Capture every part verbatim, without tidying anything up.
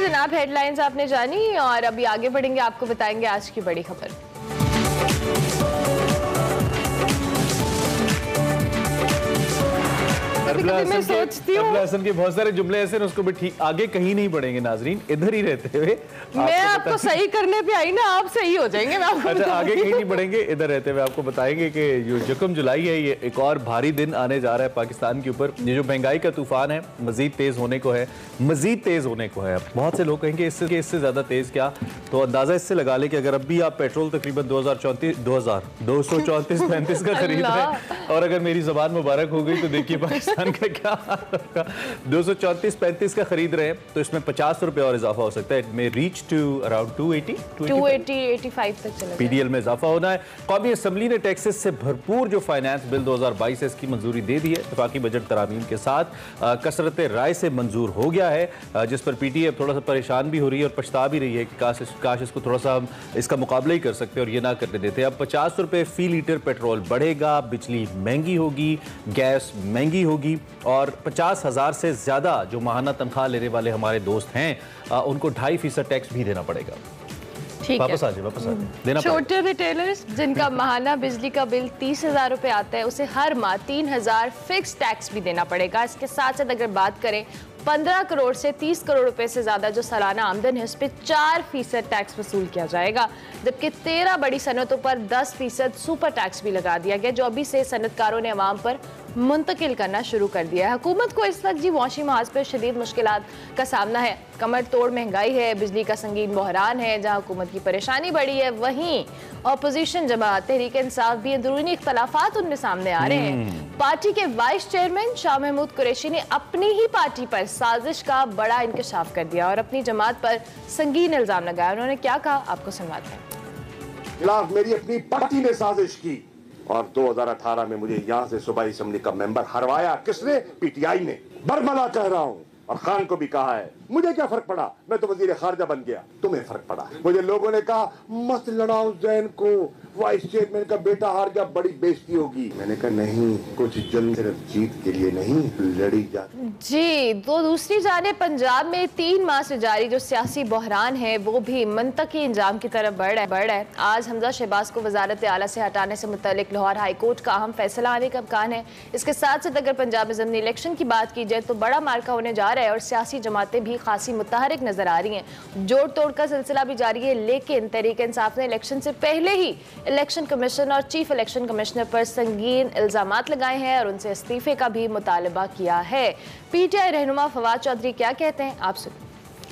जनाब, हेडलाइंस आपने जानी और अभी आगे बढ़ेंगे, आपको बताएंगे आज की बड़ी खबर। मैं सोचती हूँ हसन के बहुत सारे जुमले ऐसे उसको भी ठीक आगे कहीं नहीं बढ़ेंगे नाजरीन, इधर ही रहते हुए मैं आपको सही करने पे आई ना, आप सही हो जाएंगे। मैं आपको अच्छा, आगे कहीं नहीं बढ़ेंगे, इधर रहते हुए आपको बताएंगे कि जो यकम जुलाई है ये एक और भारी दिन आने जा रहा है पाकिस्तान के ऊपर। ये जो महंगाई का तूफान है मजीद तेज होने को है, मजीद तेज होने को है। बहुत से लोग कहेंगे इससे इससे ज्यादा तेज क्या, तो अंदाजा इससे लगा ले कि अगर अब भी आप पेट्रोल तकरीबन दो हजार चौंतीस दो हजार दो सौ चौंतीस पैंतीस का खरीद रहे हैं और अगर मेरी जबान मुबारक हो गई तो देखिए पाकिस्तान का क्या दो सौ चौंतीस पैंतीस का खरीद रहे हैं तो इसमें पचास रुपए और इजाफा हो सकता है। It may reach to around two eighty two eighty eighty five तक चला पीडीएल में इजाफा होना है। कौमी असम्बली ने टैक्सेस से भरपूर जो फाइनेंस बिल दो हजार बाईस है इसकी मंजूरी दे दी है। इत्तफाकी बजट तरामीम के साथ कसरत राय से मंजूर हो गया है, जिस पर पीटीए अब थोड़ा सा परेशान भी हो रही है और पछता भी रही है कि काश काश इसको थोड़ा सा इसका मुकाबला ही कर सकते और ये ना करने देते। अब पचास रुपए फी लीटर पेट्रोल बढ़ेगा, बिजली महंगी होगी, गैस महंगी होगी और पचास हजार से ज्यादा जो माहाना तनख्वाह लेने वाले हमारे दोस्त हैं आ, उनको ढाई फीसद टैक्स भी देना पड़ेगा। ठीक वापस आ जाए वापस आ जाए देना पड़ेगा। छोटे रिटेलर्स जिनका माहाना बिजली का बिल तीस हजार रुपए आता है उसे हर माह तीन हजार फिक्स टैक्स भी देना पड़ेगा। इसके साथ साथ अगर बात करें पंद्रह करोड़ से तीस करोड़ रुपए से ज्यादा जो सालाना आमदन है उस पर चार फीसद टैक्स वसूल किया जाएगा, जबकि तेरह बड़ी सनतों पर दस फीसद सुपर टैक्स भी लगा दिया गया, जो अभी से सनतकारों ने अवाम पर मुंतकिल करना शुरू कर दिया है। हुकूमत को इस वक्त जी मौसमी महाज पर शदीद मुश्किलात का सामना है, कमर तोड़ महंगाई है, बिजली का संगीन बहरान है, जहाँ हुकूमत की परेशानी बढ़ी है वहीं अपोजिशन जमात तहरीक इंसाफ भी अंदरूनी इख्तलाफात उनमें सामने आ रहे हैं। पार्टी के वाइस चेयरमैन शाह महमूद कुरैशी ने अपनी ही पार्टी पर साजिश का बड़ा इंकशाफ कर दिया और अपनी जमात पर संगीन इल्जाम लगाया। उन्होंने क्या कहा आपको सुनवाते हैं। खिलाफ मेरी अपनी पार्टी ने साजिश की और दो हजार अठारह में मुझे यहाँ से सूबाई असेंबली का मेंबर हरवाया किसने? पीटीआई ने। बरमला कह रहा हूँ और खान को भी कहा है, मुझे क्या फर्क पड़ा, मैं तो वजीर खारजा बन गया, तुम्हें फर्क पड़ा। मुझे लोगों ने कहा मत लड़ाओ जैन को, वाइस चेयरमैन का बेटा हार गया, बड़ी बेइज्जती होगी। मैंने कहा नहीं, कुछ जंग सिर्फ जीत के लिए नहीं लड़ी जाती जी। तो दूसरी जाने पंजाब में तीन माह से जारी जो सियासी बहरान है वो भी मंतकी इंजाम की तरफ बढ़ रहा है बढ़ रहा है आज हमजा शहबाज को वजारत आला से हटाने से मुतल्लिक लाहौर हाई कोर्ट का अहम फैसला आने का इम्कान है। इसके साथ साथ अगर पंजाब में ज़मीनी इलेक्शन की बात की जाए तो बड़ा मार्का होने जा रहा है और सियासी जमातें भी खासी मुतहरिक नजर आ रही हैं। जोड़ तोड़ का सिलसिला भी जारी है, लेकिन तहरीक इंसाफ ने इलेक्शन से पहले ही इलेक्शन कमीशन और चीफ इलेक्शन कमिश्नर पर संगीन इल्जामात लगाए हैं और उनसे इस्तीफे का भी मुतालबा किया है। पीटीआई रहनुमा फवाद चौधरी क्या कहते हैं आप सुनिए।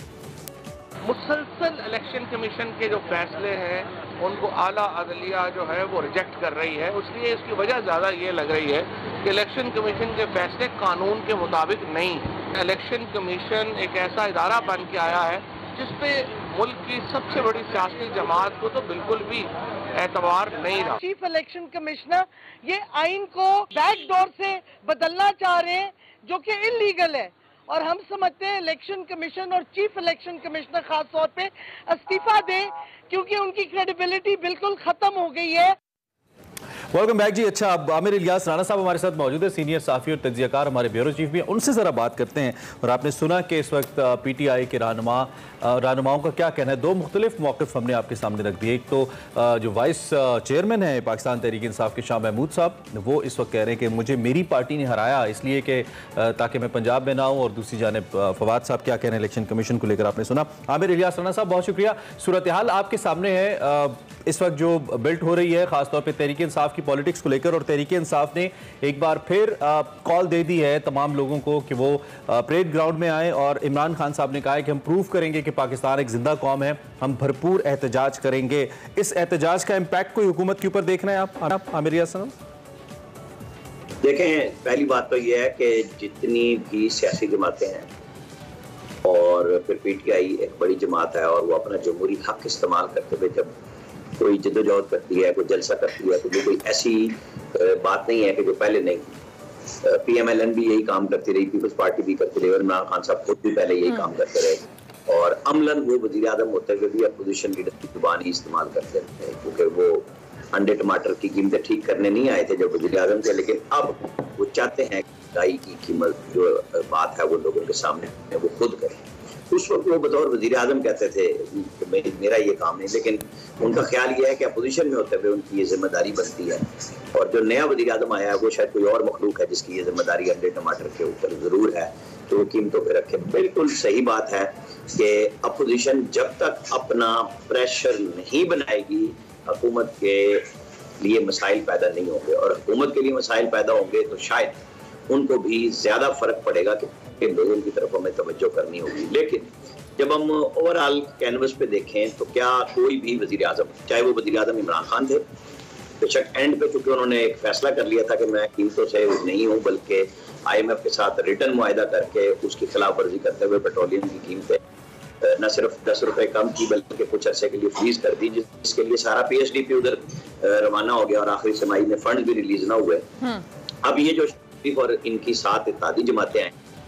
मुसलसल इलेक्शन कमीशन के जो फैसले हैं उनको आला अदलिया जो है वो रिजेक्ट कर रही है, इसलिए इसकी वजह ज़्यादा ये लग रही है कि इलेक्शन कमीशन के फैसले कानून के मुताबिक नहीं है। इलेक्शन कमीशन एक ऐसा इदारा बन के आया है जिसपे मुल्क की सबसे बड़ी सियासी जमात को तो बिल्कुल भी एतबार नहीं रहा। चीफ इलेक्शन कमिश्नर ये आइन को बैकडोर से बदलना चाह रहे हैं जो कि इलीगल है और हम समझते हैं इलेक्शन कमीशन और चीफ इलेक्शन कमिश्नर खास तौर पे इस्तीफा दें क्योंकि उनकी क्रेडिबिलिटी बिल्कुल खत्म हो गई है। वेलकम बैक जी। अच्छा, अब आमिर इलियास राणा साहब हमारे साथ मौजूद है, सीनियर साफी और तज्जियाकार, हमारे ब्यूरो चीफ भी हैं, उनसे ज़रा बात करते हैं। और आपने सुना कि इस वक्त पीटीआई के रहनुमा रहनुमाओं का क्या कहना है। दो मुख्तलिफ मौक़िफ़ हमने आपके सामने रख दिए। एक तो जो वाइस चेयरमैन है पाकिस्तान तहरीक इंसाफ के शाह महमूद साहब, वो इस वक्त कह रहे हैं कि मुझे मेरी पार्टी ने हराया इसलिए कि ताकि मैं पंजाब में ना हूँ। और दूसरी जानिब फवाद साहब क्या कह रहे हैं इलेक्शन कमीशन को लेकर, आपने सुना। आमिर इलियास राणा साहब बहुत शुक्रिया। सूरत हाल आपके सामने है इस वक्त जो बिल्ट हो रही है खासतौर पर तहरीक इंसाफ की पॉलिटिक्स को लेकर, और तहरीक इंसाफ ने एक बार फिर कॉल दे दी है तमाम लोगों को कि वो परेड ग्राउंड में आए। और इमरान खान साहब ने कहा है कि हम प्रूव करेंगे कि पाकिस्तान एक जिंदा कौम है, हम भरपूर एहतजाज करेंगे। इस एहतजाज का इम्पैक्ट कोई हुकूमत के ऊपर देख रहे हैं आप, आप आमिर इलियास साहब? देखें, पहली बात तो ये है कि जितनी भी सियासी जमातें हैं और फिर पीटीआई एक बड़ी जमात है और वो अपना जमहूरी हक इस्तेमाल करते हुए जब कोई जद्दोजहद करती है, कोई जलसा करती है, तो ये कोई ऐसी बात नहीं है कि जो पहले नहीं। पीएमएलएन भी यही काम करती रही, पीपल्स पार्टी भी करती रही और इमरान खान साहब खुद भी पहले यही काम करते रहे। और अमलन वो वज़ीर आज़म होते हुए भी अपोजिशन लीडर की जुबान ही इस्तेमाल करते रहते हैं, क्योंकि वो अंडे टमाटर की कीमतें ठीक करने नहीं आए थे जब वज़ीर आज़म थे, लेकिन अब वो चाहते हैं कि दाई की कीमत जो बात है वो लोगों के सामने वो खुद करें। उस वक्त वो बतौर वजीर आजम कहते थे कि मेरा ये काम नहीं, लेकिन उनका ख्याल ये है कि अपोजिशन में होते हुए उनकी ये जिम्मेदारी बनती है। और जो नया वजीर आजम आया है वो शायद कोई और मखलूक है जिसकी ये जिम्मेदारी अंडे टमाटर के ऊपर जरूर है, तो कीमतों पर रखे। बिल्कुल सही बात है कि अपोजिशन जब तक अपना प्रेशर नहीं बनाएगी हुकूमत के लिए मसाइल पैदा नहीं होंगे, और हुकूमत के लिए मसाइल पैदा होंगे तो शायद उनको भी ज्यादा फर्क पड़ेगा कि लोगों की तरफ हमें तवज्जो करनी होगी। लेकिन जब हम ओवरऑल कैनवस पे देखें तो क्या कोई भी वजीर आजम, चाहे वो वजीर आजम इमरान खान थे, बेशक एंड पे चूंकि उन्होंने एक फैसला कर लिया था कि मैं कीमतों से नहीं हूँ, बल्कि आई एम एफ के साथ रिटर्न मुआहिदा करके उसकी खिलाफ वर्जी करते हुए पेट्रोलियम की कीमतें न सिर्फ दस रुपए कम की बल्कि कुछ अरसे के लिए फ्रीज कर दी, जिसके लिए सारा पी एच डी पी उधर रवाना हो गया और आखिरी समाई में फंड भी रिलीज ना हुए। अब ये जो शरीफ और इनकी साथ इत्यादि जमातें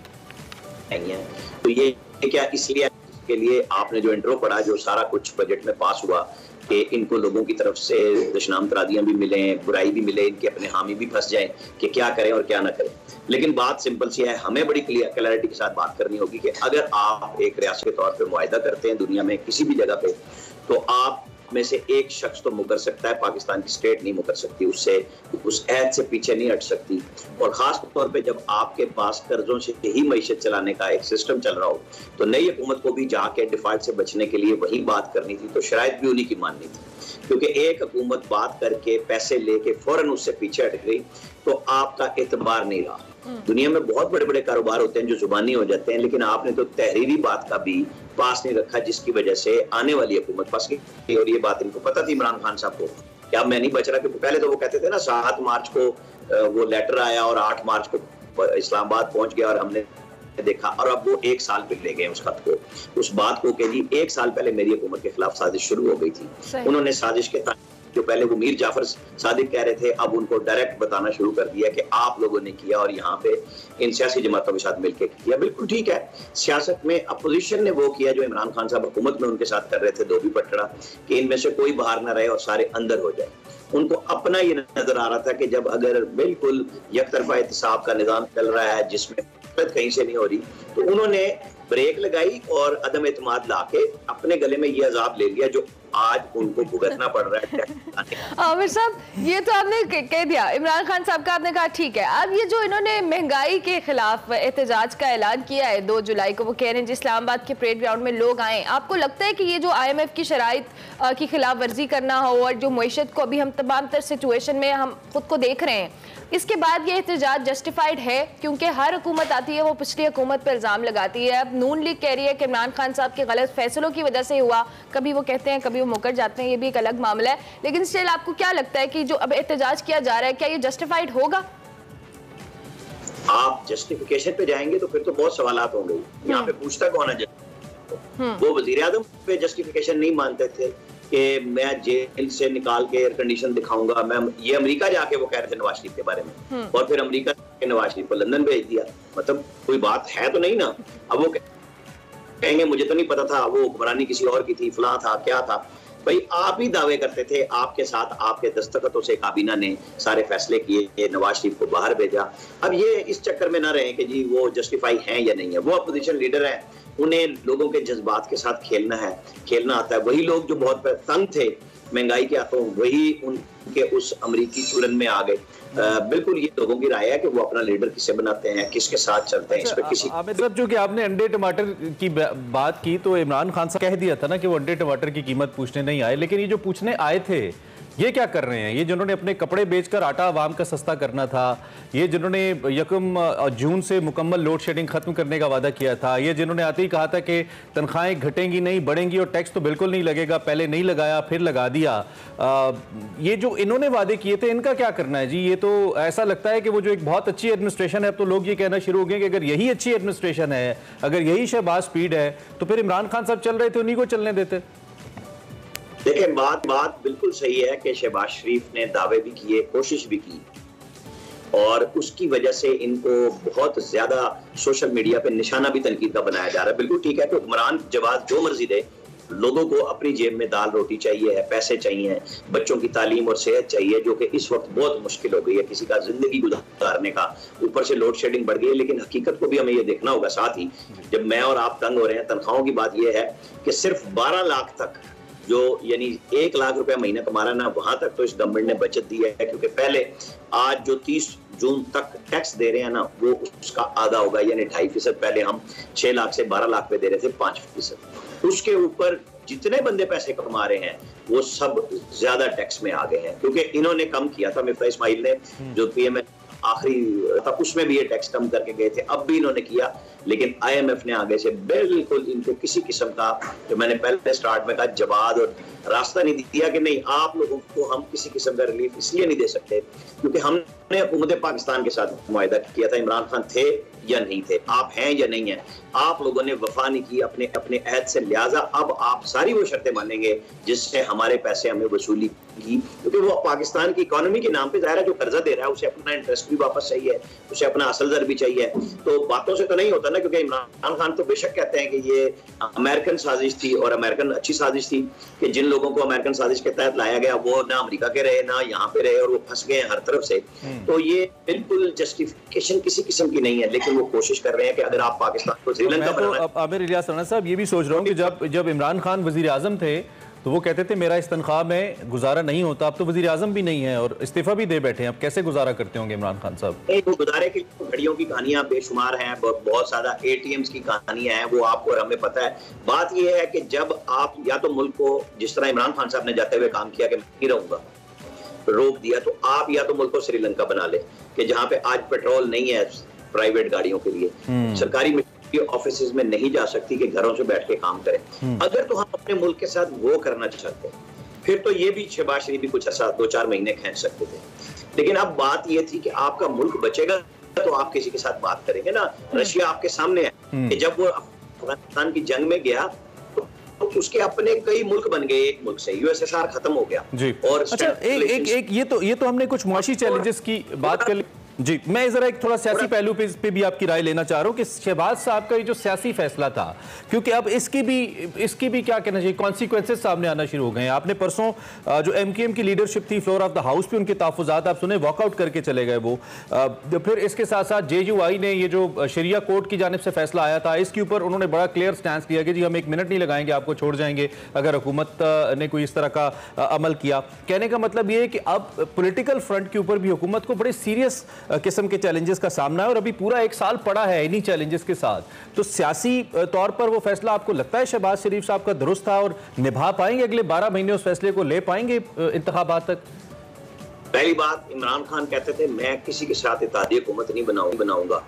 आई हैं, तो ये क्या इसलिए के लिए आपने जो इंट्रो पढ़ा, जो सारा कुछ बजट में पास हुआ कि इनको लोगों की तरफ से दशनाम तरादियां भी मिले, बुराई भी मिले, इनके अपने हामी भी फंस जाएं कि क्या करें और क्या ना करें। लेकिन बात सिंपल सी है, हमें बड़ी क्लैरिटी के साथ बात करनी होगी कि अगर आप एक रियासत के तौर पे मुआहिदा करते हैं दुनिया में किसी भी जगह पे, तो आप में से एक शख्स तो मुकर सकता है, पाकिस्तान की स्टेट नहीं मुकर सकती, उससे उस ऐद से पीछे नहीं हट सकती। और खास तौर पे जब आपके पास कर्जों से ही मईशत चलाने का एक सिस्टम चल रहा हो, तो नई हुकूमत को भी जाके डिफॉल्ट से बचने के लिए वही बात करनी थी, तो शायद भी उन्हीं की माननी थी। क्योंकि एक हुकूमत बात करके पैसे लेके फौरन उससे पीछे हट गई तो आपका एतबार नहीं रहा। दुनिया में बहुत बड़े बड़े कारोबार होते हैं जो जुबानी हो जाते हैं, लेकिन आपने तो तहरीरी बात का भी पास नहीं रखा, जिसकी वजह से आने वाली हुकूमत फंस गई। और ये बात इनको पता थी इमरान खान साहब को कि अब मैं नहीं बच रहा, क्योंकि पहले तो वो कहते थे ना सात मार्च को वो लेटर आया और आठ मार्च को इस्लामाबाद पहुंच गया और हमने देखा, और अब वो एक साल पे ले गए उस खत को, उस बात को कि जी एक साल पहले मेरी हुकूमत के खिलाफ साजिश शुरू हो गई थी। उन्होंने साजिश के जो पहले वो मीर जाफर सादिक कह रहे थे, अब उनको डायरेक्ट बताना शुरू कर दिया कि आप लोगों ने किया और यहाँ पे इन सियासी जमातों के साथ मिलकर किया। बिल्कुल ठीक है, सियासत में अपोजिशन ने वो किया जो इमरान खान साहब हुकूमत में उनके साथ कर रहे थे, धोबी पटड़ा, कि इनमें से कोई बाहर ना रहे और सारे अंदर हो जाए। उनको अपना ये नजर आ रहा था कि जब अगर बिल्कुल यकतरफा एहतिसाब का निजाम चल रहा है जिसमें कहीं से नहीं हो रही, तो उन्होंने ब्रेक लगाई और अदम एतमाद लाके अपने गले में ये अजाब ले लिया जो आज उनको भुगतना पड़ रहा है। आमिर साहब, ये तो आपने कह दिया, इमरान खान साहब का आपने कहा ठीक है। अब ये जो इन्होंने महंगाई के खिलाफ एहतजाज का ऐलान किया है दो जुलाई को, वो कह रहे हैं इस्लामाबाद के परेड ग्राउंड में लोग आए, आपको लगता है कि ये जो आई एम एफ की शराइत की खिलाफ वर्जी करना हो और जो मईशत को अभी हम तमाम तर सिचुएशन में हम खुद को देख रहे हैं, इसके बाद ये एहतजाज जस्टिफाइड है? क्योंकि हर हुकूमत आती है वो पिछली हुकूमत पर इल्ज़ाम लगाती है। अब नून लीग कह रही है कि इमरान खान साहब के गलत फैसलों की वजह से हुआ, कभी वो कहते हैं कभी वो मुकर जाते हैं, ये भी एक अलग मामला है। लेकिन स्टिल आपको क्या लगता है कि जो अब एहतजाज किया जा रहा है, क्या ये जस्टिफाइड होगा? आप जस्टिफिकेशन पे जाएंगे तो फिर तो बहुत सवालात होंगे। यहाँ पे पूछता कौन है? वो वजीर आजम पे जस्टिफिकेशन नहीं मानते थे कि मैं जेल से निकाल के एयर कंडीशन दिखाऊंगा, मैं ये अमेरिका जाके वो कह रहे थे नवाज शरीफ के बारे में, और फिर अमेरिका के नवाज शरीफ को लंदन भेज दिया। मतलब कोई बात है तो नहीं ना। अब वो कहेंगे मुझे तो नहीं पता था, वो हुक्मरानी किसी और की थी, फलां था, क्या था। भाई आप ही दावे करते थे, आपके साथ आपके दस्तखतों से काबीना ने सारे फैसले किए, नवाज शरीफ को बाहर भेजा। अब ये इस चक्कर में ना रहे कि जी वो जस्टिफाई हैं या नहीं है। वो अपोजिशन लीडर है, उन्हें लोगों के जज्बात के साथ खेलना है, खेलना आता है। वही लोग जो बहुत तंग थे महंगाई के हाथों, वही उनके उस अमरीकी चूरन में आ गए। बिल्कुल ये लोगों की राय है कि वो अपना लीडर किसे बनाते हैं, किसके साथ चलते हैं। इस पे किसी आमिर साहब, जो कि आपने अंडे टमाटर की बात की, तो इमरान खान साहब कह दिया था ना कि वो अंडे टमाटर की कीमत पूछने नहीं आए, लेकिन ये जो पूछने आए थे ये क्या कर रहे हैं? ये जिन्होंने अपने कपड़े बेचकर आटा आवाम का सस्ता करना था, ये जिन्होंने यकम जून से मुकम्मल लोड शेडिंग खत्म करने का वादा किया था, ये जिन्होंने आते ही कहा था कि तनख्वाहें घटेंगी नहीं बढ़ेंगी और टैक्स तो बिल्कुल नहीं लगेगा, पहले नहीं लगाया फिर लगा दिया, आ, ये जो इन्होंने वादे किए थे इनका क्या करना है जी? ये तो ऐसा लगता है कि वो जो एक बहुत अच्छी एडमिनिस्ट्रेशन है, अब तो लोग ये कहना शुरू हो गए कि अगर यही अच्छी एडमिनिस्ट्रेशन है, अगर यही शहबाज स्पीड है, तो फिर इमरान खान साहब चल रहे थे उन्हीं को चलने देते। देखिए, बात बात बिल्कुल सही है कि शहबाज शरीफ ने दावे भी किए, कोशिश भी की, और उसकी वजह से इनको बहुत ज्यादा सोशल मीडिया पे निशाना भी तनकीद का बनाया जा रहा है। बिल्कुल ठीक है कि हुक्मरान जवाब जो मर्जी दे, लोगों को अपनी जेब में दाल रोटी चाहिए है, पैसे चाहिए, बच्चों की तालीम और सेहत चाहिए, जो कि इस वक्त बहुत मुश्किल हो गई है किसी का जिंदगी गुजारने का। ऊपर से लोड शेडिंग बढ़ गई है, लेकिन हकीकत को भी हमें ये देखना होगा। साथ ही जब मैं और आप तंग हो रहे हैं तनख्वाहों की, बात यह है कि सिर्फ बारह लाख तक जो यानी एक लाख रुपए महीना कमा रहा है ना, वहां तक तो इस गवर्नमेंट ने बचत दी है, क्योंकि पहले आज जो तीस जून तक टैक्स दे रहे हैं ना, वो उसका आधा होगा, यानी ढाई फीसद। पहले हम छह लाख से बारह लाख पे दे रहे थे पांच फीसद। उसके ऊपर जितने बंदे पैसे कमा रहे हैं वो सब ज्यादा टैक्स में आ गए हैं, क्योंकि इन्होंने कम किया था। मिफ्ता इस्माइल ने जो पीएम आखिरी था उसमें भी ये टैक्स कम करके गए थे, अब भी इन्होंने किया, लेकिन आईएमएफ ने आगे से बिल्कुल इनको किसी किस्म का, जो मैंने पहले स्टार्ट में कहा, जवाब और रास्ता नहीं दिया कि नहीं आप लोगों को हम किसी किस्म का रिलीफ इसलिए नहीं दे सकते क्योंकि हमने हुकूमत पाकिस्तान के साथ मुआहिदा किया था। इमरान खान थे या नहीं थे, आप हैं या नहीं हैं, आप लोगों ने वफा नहीं की अपने अपने अहद से, लिहाजा अब आप सारी वो शर्तें मानेंगे जिससे हमारे पैसे हमें वसूली की, क्योंकि वो पाकिस्तान की इकोनॉमी के नाम पे ज़ाहिर है जो कर्जा दे रहा है उसे अपना इंटरेस्ट भी वापस चाहिए, उसे अपना असल दर भी चाहिए। तो बातों से तो नहीं होता ना, क्योंकि इमरान खान तो बेशक कहते हैं कि ये अमेरिकन साजिश थी, और अमेरिकन अच्छी साजिश थी कि जिन लोगों को अमेरिकन साजिश के तहत लाया गया वो ना अमेरिका के रहे ना यहाँ पे रहे, और वो फंस गए हर तरफ से। तो ये बिल्कुल जस्टिफिकेशन किसी किस्म की नहीं है, लेकिन वो कोशिश कर रहे हैं कि अगर आप पाकिस्तान को श्रीलंका बनाना। तो आमिर इलियास राणा साहब, ये भी सोच रहा हूँ कि जब जब इमरान खान वजीर आजम थे तो वो कहते थे मेरा इस तनख्वाह में गुजारा नहीं होता, अब तो वजीर आजम भी नहीं है और इस्तीफा भी दे बैठे हैं, अब कैसे गुजारा करते होंगे इमरान खान साहब? वो गुजारे की घड़ियों की कहानियां बेशुमार हैं, बहुत ज्यादा एटीएम्स की कहानियां हैं, वो आपको और हमें पता है। बात यह है कि जब आप या तो मुल्क को, जिस तरह इमरान खान साहब ने जाते हुए काम किया कि मैं नहीं रहूंगा, रोक दिया, तो आप या तो मुल्क को श्रीलंका बना ले कि जहाँ पे आज पेट्रोल नहीं है प्राइवेट गाड़ियों के लिए, सरकारी ऑफिस में नहीं जा सकती कि घरों से बैठ के काम करें। अगर तो हम अपने मुल्क के साथ वो करना चाहते हैं फिर तो ये भी शहबाज शरीफ भी कुछ अर्सा दो चार महीने खींच सकते थे, लेकिन अब बात ये थी कि आपका मुल्क बचेगा तो आप किसी के साथ बात करेंगे ना। रशिया आपके सामने है कि जब वो अफगानिस्तान की जंग में गया तो उसके अपने कई मुल्क बन गए, एक मुल्क से यूएसएसआर खत्म हो गया जी। और अच्छा, एक एक एक ये तो ये तो हमने कुछ मुआशी चैलेंजेस की बात कर ली जी। मैं जरा एक थोड़ा सियासी पहलू पे, पे भी आपकी राय लेना चाह रहा हूँ कि शहबाज साहब का ये जो सियासी फैसला था, क्योंकि अब इसकी भी इसकी भी क्या कहना चाहिए, कॉन्सिक्वेंसेस सामने आना शुरू हो गए हैं। आपने परसों जो एमकेएम की लीडरशिप थी फ्लोर ऑफ द हाउस पे उनके तहफ़्फ़ुज़ात आप सुने, वॉकआउट करके चले गए वो। फिर इसके साथ साथ जेयूआई ने ये जो शरिया कोर्ट की जानिब से फैसला आया था, इसके ऊपर उन्होंने बड़ा क्लियर स्टैंस लिया कि जी हम एक मिनट नहीं लगाएंगे, आपको छोड़ जाएंगे अगर हुकूमत ने कोई इस तरह का अमल किया। कहने का मतलब ये है कि अब पॉलिटिकल फ्रंट के ऊपर भी हुकूमत को बड़े सीरियस किस्म के चैलेंजेस का सामना है, और अभी पूरा एक साल पड़ा है इन्हीं चैलेंजेस के साथ। तो सियासी तौर पर वो फैसला आपको लगता है शहबाज शरीफ साहब का दुरुस्त था, और निभा पाएंगे अगले बारह महीने उस फैसले को, ले पाएंगे इंतखाबात तक? पहली बात, इमरान खान कहते थे मैं किसी के साथ इत्तेहादी हुकूमत नहीं बनाऊं बनाऊंगा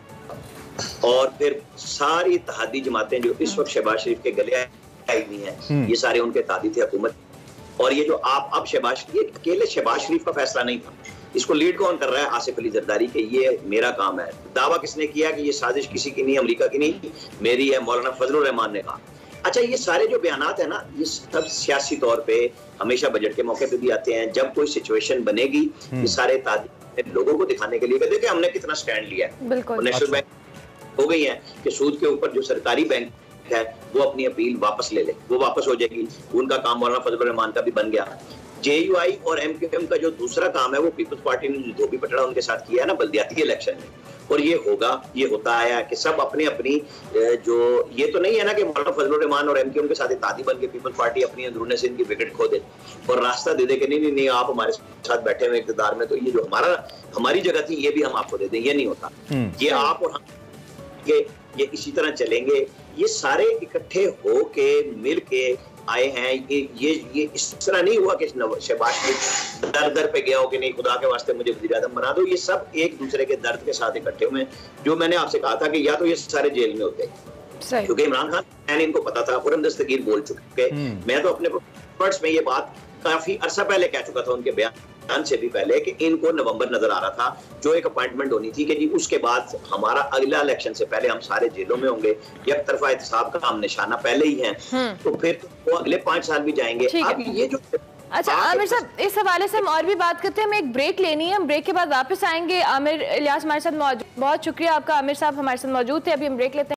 और फिर सारी इत्तेहादी जमातें जो इस वक्त शहबाज शरीफ के गले आई हुई हैं, ये सारे उनके इत्तेहादी थे हुकूमत। और ये जो आप अब शहबाज, ये अकेले शहबाज शरीफ का फैसला नहीं था, इसको लीड कौन कर रहा है? आसिफ अली जरदारी के ये मेरा काम है। दावा किसने किया कि ये साजिश किसी की नहीं, अमेरिका की नहीं, मेरी है, मौलाना फजलुर रहमान ने कहा। अच्छा, ये सारे जो बयानात है ना, ये सब सियासी तौर पे हमेशा बजट के मौके पे भी आते हैं। जब कोई सिचुएशन बनेगी ये सारे तादी लोगों को दिखाने के लिए कि देखिए हमने कितना स्टैंड लिया है। नेशनल बैंक हो गई है कि सूद के ऊपर जो सरकारी बैंक है वो अपनी अपील वापस ले ले, वो वापस हो जाएगी। उनका काम मौलाना फजलुर रहमान का भी बन गया। जेयूआई और एमक्यूएम का जो दूसरा काम है वो पीपल्स पार्टी ने जो धोबी पटड़ा उनके साथ किया है ना बल्दियाती इलेक्शन में, और ये होगा, ये होता आया कि सब अपने अपनी जो, ये तो नहीं है ना कि मौलाना फजलुर रहमान और एमक्यूएम के साथ इत्तेहादी बन के पीपल्स पार्टी अपनी अंदरूनी से इनकी विकेट खो दे और रास्ता दे दे कि नहीं नहीं नहीं आप हमारे साथ बैठे हुए इक़्तिदार में, तो ये जो हमारा हमारी जगह थी ये भी हम आपको दे दें, ये नहीं होता। ये आप और हम ये ये इसी तरह चलेंगे। ये सारे इकट्ठे हो के मिल के आए हैं। ये ये ये इस तरह नहीं हुआ कि शहबाज शरीफ दर दर पे गया हो कि नहीं खुदा के वास्ते मुझे वज़ीर आज़म बना दो। ये सब एक दूसरे के दर्द के साथ इकट्ठे हुए हैं। जो मैंने आपसे कहा था कि या तो ये सारे जेल में होते, क्योंकि इमरान खान इनको पता था, खुरम दस्तगीर बोल चुके। मैं तो अपने वर्ड्स में ये बात काफी अरसा पहले कह चुका था, उनके बयान से भी पहले, कि इनको नवंबर नजर आ रहा था जो एक अपॉइंटमेंट होनी थी कि जी उसके बाद हमारा अगला इलेक्शन से पहले हम सारे जेलों में होंगे। एक तरफा एहतसाब का हम निशाना पहले ही है, तो फिर वो अगले पांच साल भी जाएंगे। अब ये जो अच्छा आमिर साहब, इस हवाले से हम और भी बात करते हैं। हमें एक ब्रेक लेनी है, हम ब्रेक के बाद वापस आएंगे। आमिर इलियास हमारे साथ मौजूद, बहुत शुक्रिया आपका आमिर साहब हमारे साथ मौजूद थे। अभी हम ब्रेक लेते हैं।